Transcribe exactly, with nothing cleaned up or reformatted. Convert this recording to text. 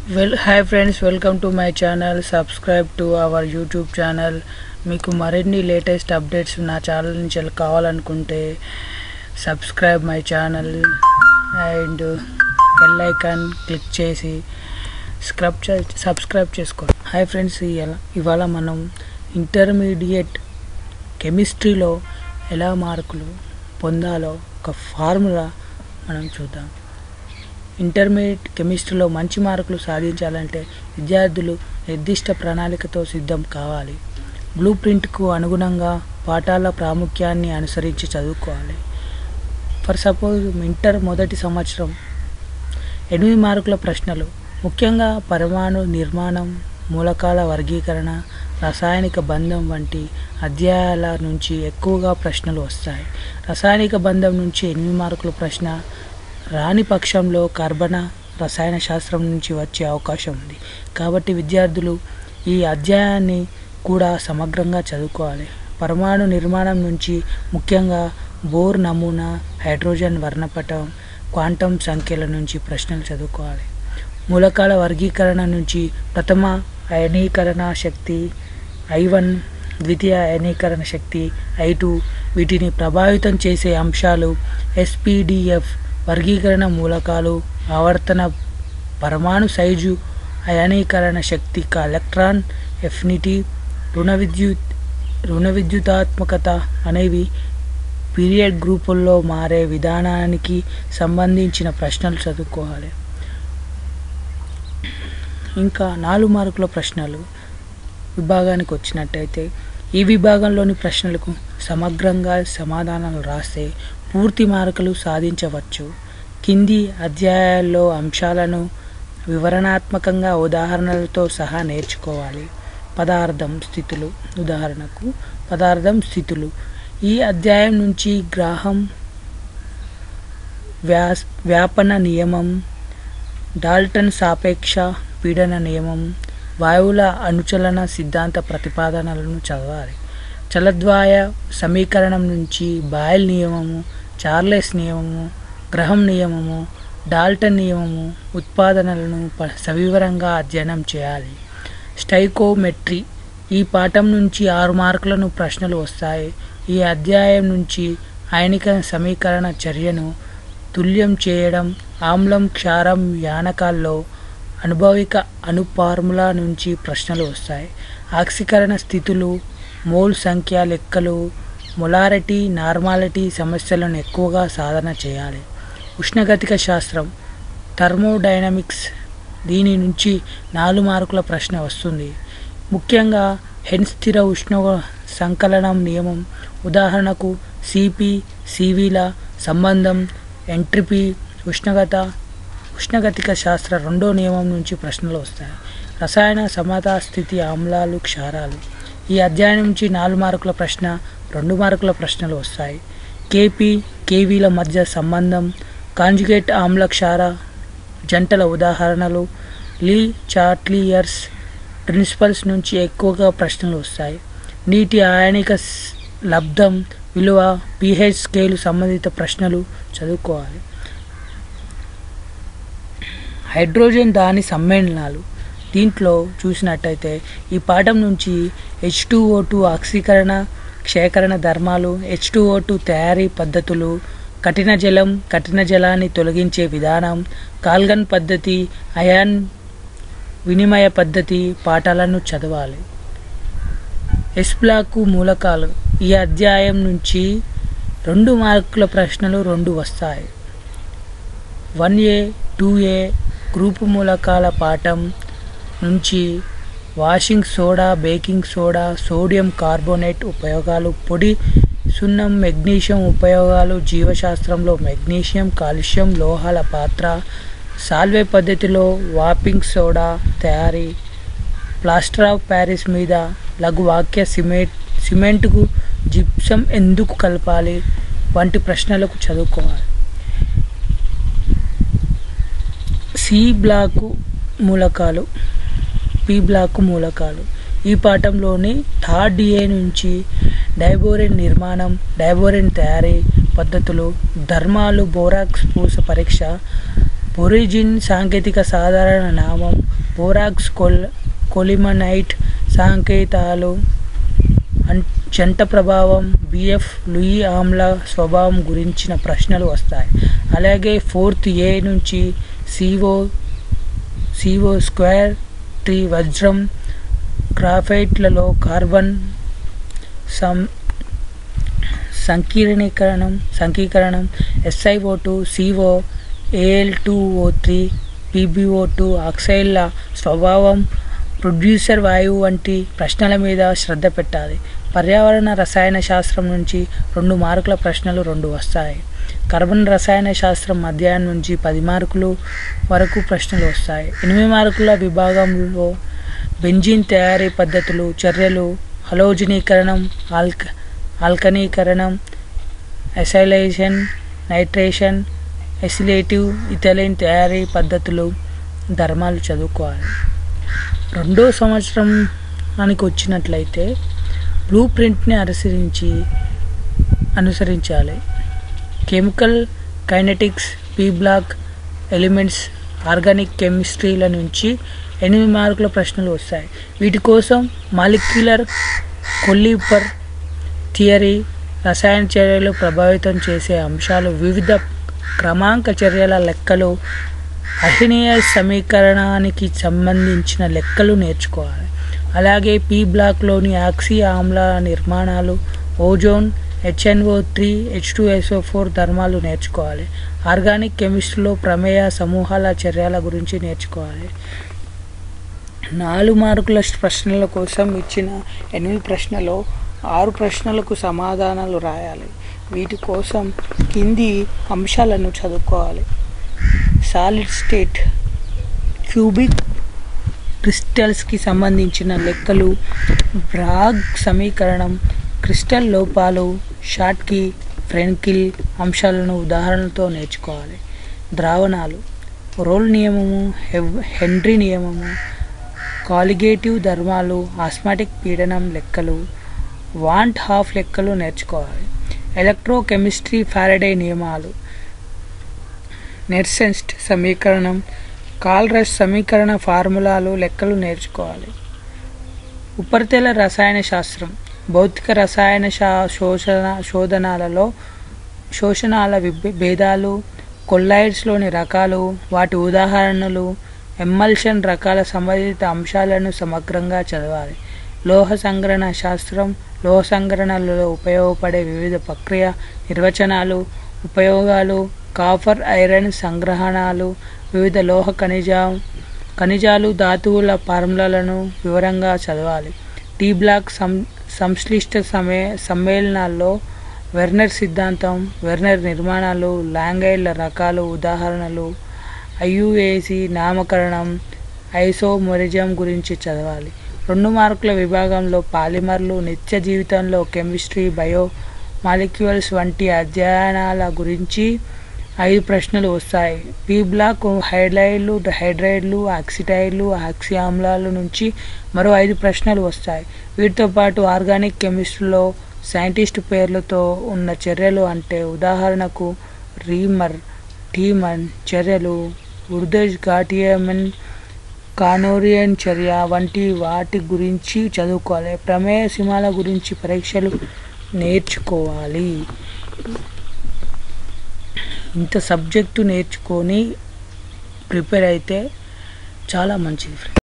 Well, hi friends, welcome to my channel. Subscribe to our YouTube channel. మీకు మరిన్ని latest updates నా channel నుంచి కావాలనుకుంటే subscribe my channel and bell icon click చేసి scrub subscribe చేసుకోండి. Hi friends, ఇవాళ మనం ఇంటర్మీడియట్ కెమిస్ట్రీలో ఎలా మార్కులు పొందాలో ఒక ఫార్ములా మనం చూద్దాం. ఇంటర్మీడియట్ కెమిస్ట్రీలో మంచి మార్కులు సాధించాలంటే విద్యార్థులు నిర్దిష్ట ప్రణాళికతో సిద్ధం కావాలి. బ్లూ ప్రింట్కు అనుగుణంగా పాఠాల ప్రాముఖ్యాన్ని అనుసరించి చదువుకోవాలి. ఫర్ సపోజ్ ఇంటర్ మొదటి సంవత్సరం ఎనిమిది మార్కుల ప్రశ్నలు, ముఖ్యంగా పరమాణు నిర్మాణం, మూలకాల వర్గీకరణ, రసాయనిక బంధం వంటి అధ్యాయాల నుంచి ఎక్కువగా ప్రశ్నలు వస్తాయి. రసాయనిక బంధం నుంచి ఎనిమిది మార్కుల ప్రశ్న రాని పక్షంలో కర్బన రసాయన శాస్త్రం నుంచి వచ్చే అవకాశం ఉంది. కాబట్టి విద్యార్థులు ఈ అధ్యాయాన్ని కూడా సమగ్రంగా చదువుకోవాలి. పరమాణు నిర్మాణం నుంచి ముఖ్యంగా బోర్ నమూనా, హైడ్రోజన్ వర్ణపటం, క్వాంటం సంఖ్యల నుంచి ప్రశ్నలు చదువుకోవాలి. మూలకాల వర్గీకరణ నుంచి ప్రథమ అయనీకరణ శక్తి ఐ వన్, ద్వితీయ అయనీకరణ శక్తి ఐ టూ, వీటిని ప్రభావితం చేసే అంశాలు ఎస్పీడిఎఫ్, వర్గీకరణ మూలకాలు, ఆవర్తన, పరమాణు సైజు, అయనీకరణ శక్తి, ఎలక్ట్రాన్ ఎఫినిటీ, రుణ విద్యుత్ రుణ విద్యుతాత్మకత అనేవి పీరియడ్ గ్రూపుల్లో మారే విధానానికి సంబంధించిన ప్రశ్నలు చదువుకోవాలి. ఇంకా నాలుగు మార్కుల ప్రశ్నలు విభాగానికి వచ్చినట్టయితే ఈ విభాగంలోని ప్రశ్నలకు సమగ్రంగా సమాధానాలు రాస్తే పూర్తి మార్కులు సాధించవచ్చు. కింది అధ్యాయాల్లో అంశాలను వివరణాత్మకంగా ఉదాహరణలతో సహా నేర్చుకోవాలి. పదార్థం స్థితులు, ఉదాహరణకు పదార్థం స్థితులు. ఈ అధ్యాయం నుంచి గ్రాహం వ్యాస్ వ్యాపన నియమం, డాల్టన్ సాపేక్ష పీడన నియమం, వాయువుల అనుచలన సిద్ధాంత ప్రతిపాదనలను చదవాలి. చలద్వాయ సమీకరణం నుంచి బాయిల్ నియమము, చార్లెస్ నియమము, గ్రహం నియమము, డాల్టన్ నియమము ఉత్పాదనలను సవివరంగా అధ్యయనం చేయాలి. స్టైకోమెట్రీ, ఈ పాఠం నుంచి ఆరు మార్కులను ప్రశ్నలు వస్తాయి. ఈ అధ్యాయం నుంచి అయనిక సమీకరణ చర్యను తుల్యం చేయడం, ఆమ్లం క్షారం యానకాల్లో అనుభవిక అణు ఫార్ములా నుంచి ప్రశ్నలు వస్తాయి. ఆక్సీకరణ స్థితులు, మోల్ సంఖ్య లెక్కలు, మొలారిటీ, నార్మాలిటీ సమస్యలను ఎక్కువగా సాధన చేయాలి. ఉష్ణగతిక శాస్త్రం, థర్మోడైనమిక్స్, దీని నుంచి నాలుగు మార్కుల ప్రశ్న వస్తుంది. ముఖ్యంగా హెన్ స్థిర ఉష్ణ సంకలనం నియమం, ఉదాహరణకు సిపి సివిల సంబంధం, ఎంట్రిపీ, ఉష్ణగత ఉష్ణగతిక శాస్త్ర రెండో నియమం నుంచి ప్రశ్నలు వస్తాయి. రసాయన సమతా స్థితి, ఆమ్లాలు, క్షారాలు, ఈ అధ్యాయం నుంచి నాలుగు మార్కుల ప్రశ్న, రెండు మార్కుల ప్రశ్నలు వస్తాయి. కేపీ కేవీల మధ్య సంబంధం, కాంజుగేట్ ఆమ్ల క్షార జంటల ఉదాహరణలు, లీ చాట్లియర్స్ ప్రిన్సిపల్స్ నుంచి ఎక్కువగా ప్రశ్నలు వస్తాయి. నీటి ఆయనిక లబ్ధం విలువ, పీహెచ్ స్కేలు సంబంధిత ప్రశ్నలు చదువుకోవాలి. హైడ్రోజన్ దాని సమ్మేళనాలు, దీంట్లో చూసినట్టయితే ఈ పాఠం నుంచి హెచ్ టూ ఓ టూ ఆక్సీకరణ క్షయకరణ ధర్మాలు, హెచ్ టూ ఓ టూ తయారీ పద్ధతులు, కఠిన జలం కఠిన జలాన్ని తొలగించే విధానం, కాల్గన్ పద్ధతి, అయాన్ వినిమయ పద్ధతి పాఠాలను చదవాలి. ఎస్ బ్లాకు మూలకాలు, ఈ అధ్యాయం నుంచి రెండు మార్కుల ప్రశ్నలు రెండు వస్తాయి. One A two A group మూలకాల పాఠం నుంచి washing soda, baking soda, sodium carbonate ఉపయోగాలు, పొడి సున్నం, మెగ్నీషియం ఉపయోగాలు, జీవశాస్త్రంలో మెగ్నీషియం, కాల్షియం లోహాల పాత్ర, సాల్వే పద్ధతిలో వాపింగ్ సోడా తయారీ, ప్లాస్టర్ ఆఫ్ ప్యారిస్ మీద లఘు వాక్య సిమెంట్ సిమెంట్కు జిప్సం ఎందుకు కలపాలి వంటి ప్రశ్నలకు చదువుకోవాలి. సి బ్లాకు మూలకాలు, పి బ్లాకు మూలకాలు, ఈ పాఠంలోని థర్డ్ ఏ నుంచి డైబోరిన్ నిర్మాణం, డైబోరిన్ తయారీ పద్ధతులు, ధర్మాలు, బోరాక్స్ పూస పరీక్ష, బొరిజిన్ సాంకేతిక సాధారణ నామం, బోరాక్స్, కొల్ కొలిమనైట్ సంకేతాలు, జంట ప్రభావం, బిఎఫ్ లూయి ఆమ్ల స్వభావం గురించిన ప్రశ్నలు వస్తాయి. అలాగే ఫోర్త్ ఏ నుంచి సిఓ సిఓ స్క్వేర్ త్రీ వజ్రం, గ్రాఫైట్లలో కార్బన్ సం సంకీర్ణీకరణం సంకీకరణం SIO two, CO, AL two O three, PBO two, ఆక్సైడ్ల స్వభావం, ప్రొడ్యూసర్ వాయువు వంటి ప్రశ్నల మీద శ్రద్ధ పెట్టాలి. పర్యావరణ రసాయన శాస్త్రం నుంచి రెండు మార్కుల ప్రశ్నలు రెండు వస్తాయి. కార్బన్ రసాయన శాస్త్రం అధ్యాయం నుంచి పది మార్కులు వరకు ప్రశ్నలు వస్తాయి. ఎనిమిది మార్కుల విభాగంలో బెంజీన్ తయారీ పద్ధతులు, చర్యలు, హలోజనీకరణం, ఆల్క ఆల్కనీకరణం, ఎసైలేషన్, నైట్రేషన్, ఎసిలేటివ్ ఇథైలిన్ తయారీ పద్ధతులు, ధర్మాలు చదువుకోవాలి. రెండో సంవత్సరానికి వచ్చినట్లయితే బ్లూ ప్రింట్ని అనుసరించి అనుసరించాలి. Chemical kinetics, P block, elements, organic కెమిస్ట్రీల నుంచి ఎనిమిది మార్కుల ప్రశ్నలు వస్తాయి. వీటి కోసం మాలిక్యులర్ కొల్లిపర్ థియరీ, రసాయన చర్యలు ప్రభావితం చేసే అంశాలు, వివిధ క్రమాంక చర్యల లెక్కలు, అర్హీనియస్ సమీకరణానికి సంబంధించిన లెక్కలు నేర్చుకోవాలి. అలాగే పీ బ్లాక్లోని ఆక్సీ ఆమ్ల నిర్మాణాలు, ozone, HNO three, H two S O four ధర్మాలు నేర్చుకోవాలి. ఆర్గానిక్ కెమిస్ట్రీలో ప్రమేయ సమూహాల చర్యల గురించి నేర్చుకోవాలి. నాలుగు మార్కుల ప్రశ్నల కోసం ఇచ్చిన ఎనిమిది ప్రశ్నలు ఆరు ప్రశ్నలకు సమాధానాలు రాయాలి. వీటి కోసం కింది అంశాలను చదువుకోవాలి. సాలిడ్ స్టేట్ క్యూబిక్ క్రిస్టల్స్కి సంబంధించిన లెక్కలు, బ్రాగ్ సమీకరణం, క్రిస్టల్ లోపాలు, షాట్కీ, ఫ్రెంకిల్ అంశాలను ఉదాహరణలతో నేర్చుకోవాలి. ద్రావణాలు, రోల్ నియమము, హెన్రీ నియమము, కాలిగేటివ్ ధర్మాలు, ఆస్మాటిక్ పీడనం లెక్కలు, వాంట్ హాఫ్ లెక్కలు నేర్చుకోవాలి. ఎలక్ట్రోకెమిస్ట్రీ, ఫారడే నియమాలు, నెర్సెన్స్ట్ సమీకరణం, కాల్రస్ సమీకరణ ఫార్ములాలు లెక్కలు నేర్చుకోవాలి. ఉపరితల రసాయన శాస్త్రం, భౌతిక రసాయన శా శోషణ శోధనాలలో శోషణాల భేదాలు, కొల్లాయిడ్స్లోని రకాలు, వాటి ఉదాహరణలు, ఎమ్మల్షన్ రకాల సంబంధిత అంశాలను సమగ్రంగా చదవాలి. లోహ సంగ్రహణ శాస్త్రం, లోహ సంగ్రహణలలో ఉపయోగపడే వివిధ ప్రక్రియ నిర్వచనాలు, ఉపయోగాలు, కాపర్ ఐరన్ సంగ్రహణాలు, వివిధ లోహ ఖనిజ ఖనిజాలు ధాతువుల ఫార్ములాలను వివరంగా చదవాలి. టీ బ్లాక్ సం సంశ్లిష్ట సమే సమ్మేళనాల్లో వెర్నర్ సిద్ధాంతం, వెర్నర్ నిర్మాణాలు, లాంగైడ్ల రకాలు ఉదాహరణలు, ఐయుఏసి నామకరణం, ఐసోమరిజం గురించి చదవాలి. రెండు మార్కుల విభాగంలో పాలిమర్లు, నిత్య జీవితంలో కెమిస్ట్రీ, బయో మాలిక్యూల్స్ వంటి అధ్యయనాల గురించి ఐదు ప్రశ్నలు వస్తాయి. పీ బ్లాక్ హైడ్రైడ్లు, హైడ్రైడ్లు, ఆక్సిటైడ్లు, ఆక్సి ఆమ్లాల నుంచి మరో ఐదు ప్రశ్నలు వస్తాయి. వీటితో పాటు ఆర్గానిక్ కెమిస్ట్రీలో సైంటిస్ట్ పేర్లతో ఉన్న చర్యలు అంటే ఉదాహరణకు రీమర్, టీమన్ చర్యలు, ఉర్దజ్ ఘాటియమన్, కానోరియన్ చర్య వంటి వాటి గురించి చదువుకోవాలి. ప్రమేయ సీమాల గురించి పరీక్షలు నేర్చుకోవాలి. ఇంత సబ్జెక్టు నేర్చుకొని ప్రిపేర్ అయితే చాలా మంచిది.